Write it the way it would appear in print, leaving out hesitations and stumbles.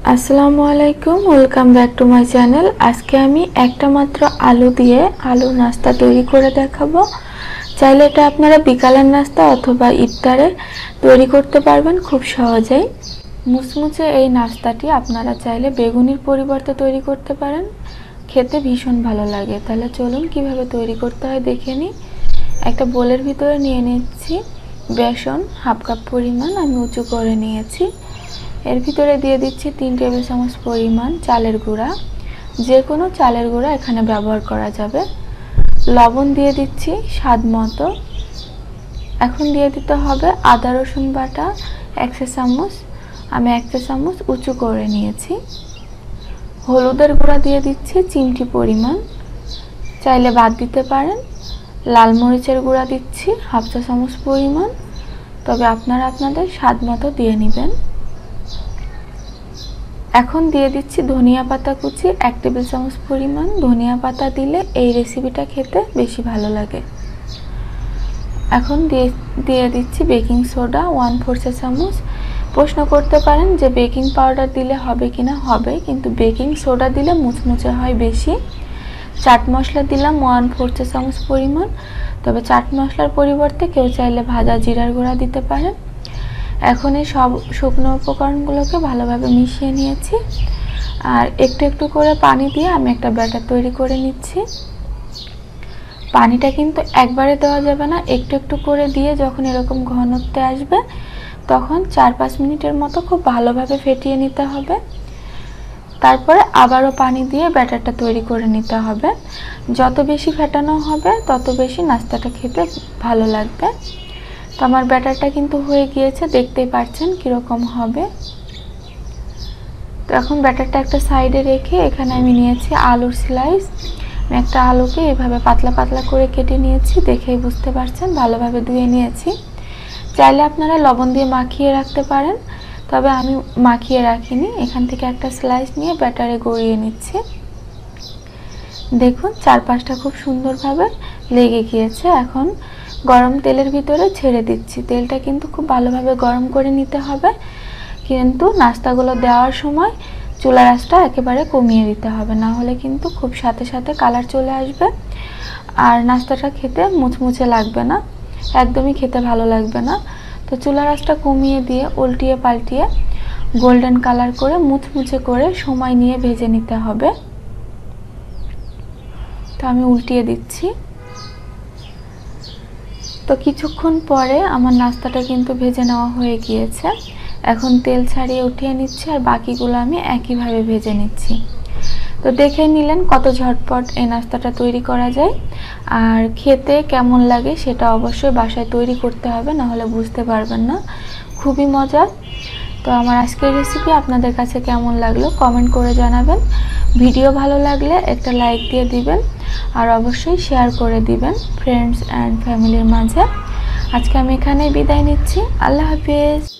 আসসালামু আলাইকুম, welcome back to my channel. আজকে আমি একটা মাত্র আলু দিয়ে আলুর নাস্তা তৈরি করে দেখাবো। চাইলে এটা আপনারা বিকালের নাস্তা অথবা ইফতারে তৈরি করতে পারবেন খুব সহজেই। মুচমুচে এই নাস্তাটি আপনারা চাইলে বেগুনির পরিবর্তে তৈরি করতে পারেন, খেতে ভীষণ ভালো লাগে। তাহলে চলুন কিভাবে তৈরি করতে হয় দেখে নিই। একটা বোলের ভিতরে নিয়ে নিচ্ছি বেসন, হাফ কাপ পরিমাণ আমি উঁচু করে নিয়েছি। এর ভিতরে দিয়ে দিচ্ছি 3 টেবিল চামচ পরিমাণ চালের গুঁড়া, যে কোনো চালের গুঁড়া এখানে ব্যবহার করা যাবে। লবণ দিয়ে দিচ্ছি স্বাদ মতো। এখন দিয়ে দিতে হবে আদা রসুন বাটা 1 চা চামচ, আমি 1 চা চামচ উঁচু করে নিয়েছি। হলুদের গুঁড়া দিয়ে দিচ্ছি চিমটি পরিমাণ, চাইলে বাদ দিতে পারেন। লাল মরিচের গুঁড়া দিচ্ছি হাফ চা চামচ পরিমাণ, তবে আপনারা আপনাদের স্বাদ মতো দিয়ে নেবেন। এখন দিয়ে দিচ্ছি ধনিয়া পাতা কুচি 1 টেবিল চামচ পরিমাণ। ধনিয়া পাতা দিলে এই রেসিপিটা খেতে বেশি ভালো লাগে। এখন দিয়ে দিচ্ছি বেকিং সোডা 1/4 চা চামচ। প্রশ্ন করতে পারেন যে বেকিং পাউডার দিলে হবে কিনা, হবে, কিন্তু বেকিং সোডা দিলে মুচমুচে হয় বেশি। চাট মশলা দিলাম 1/4 চা চামচ পরিমাণ, তবে চাট মশলার পরিবর্তে কেউ চাইলে ভাজা জিরার গুঁড়া দিতে পারেন। এখন এই সব শুকনো উপকরণগুলোকে ভালোভাবে মিশিয়ে নিয়েছি, আর একটু একটু করে পানি দিয়ে আমি একটা ব্যাটার তৈরি করে নিচ্ছি। পানিটা কিন্তু একবারে দেওয়া যাবে না, একটু একটু করে দিয়ে যখন এরকম ঘনত্বে আসবে তখন 4-5 মিনিটের মতো খুব ভালোভাবে ফেটিয়ে নিতে হবে। তারপরে আবারও পানি দিয়ে ব্যাটারটা তৈরি করে নিতে হবে। যত বেশি ফেটানো হবে তত বেশি নাস্তাটা খেতে ভালো লাগবে। তো আমার ব্যাটারটা কিন্তু হয়ে গিয়েছে, দেখতেই পাচ্ছেন কীরকম হবে। তো এখন ব্যাটারটা একটা সাইডে রেখে এখানে আমি নিয়েছি আলুর স্লাইস। আমি একটা আলুকে এভাবে পাতলা পাতলা করে কেটে নিয়েছি, দেখেই বুঝতে পারছেন, ভালোভাবে ধুয়ে নিয়েছি। চাইলে আপনারা লবণ দিয়ে মাখিয়ে রাখতে পারেন, তবে আমি মাখিয়ে রাখিনি। এখান থেকে একটা স্লাইস নিয়ে ব্যাটারে গড়িয়ে নিচ্ছি। দেখুন চারপাশটা খুব সুন্দরভাবে লেগে গিয়েছে। এখন গরম তেলের ভিতরে ছেড়ে দিচ্ছি। তেলটা কিন্তু খুব ভালোভাবে গরম করে নিতে হবে, কিন্তু নাস্তাগুলো দেওয়ার সময় চুলার আঁচটা একেবারে কমিয়ে দিতে হবে, না হলে কিন্তু খুব সাথে সাথে কালার চলে আসবে আর নাস্তাটা খেতে মুচমুচে লাগবে না, একদমই খেতে ভালো লাগবে না। তো চুলার আঁচটা কমিয়ে দিয়ে উল্টিয়ে পাল্টিয়ে গোল্ডেন কালার করে মুচমুচে করে সময় নিয়ে ভেজে নিতে হবে। তো আমি উল্টিয়ে দিচ্ছি। তো কিছুক্ষণ পরে আমার নাস্তাটা কিন্তু ভেজে নেওয়া হয়ে গিয়েছে। এখন তেল ছাড়িয়ে উঠিয়ে নিচ্ছি, আর বাকিগুলো আমি একইভাবে ভেজে নিচ্ছি। তো দেখে নিলেন কত ঝটপট এই নাস্তাটা তৈরি করা যায়, আর খেতে কেমন লাগে সেটা অবশ্যই বাসায় তৈরি করতে হবে, না হলে বুঝতে পারবেন না। খুবই মজার। তো আমার আজকের রেসিপি আপনাদের কাছে কেমন লাগলো কমেন্ট করে জানাবেন। ভিডিও ভালো লাগলে একটা লাইক দিয়ে দিবেন, আর অবশ্যই শেয়ার করে দিবেন ফ্রেন্ডস অ্যান্ড ফ্যামিলির মাঝে। আজকে আমি এখানেই বিদায় নিচ্ছি। আল্লাহ হাফিজ।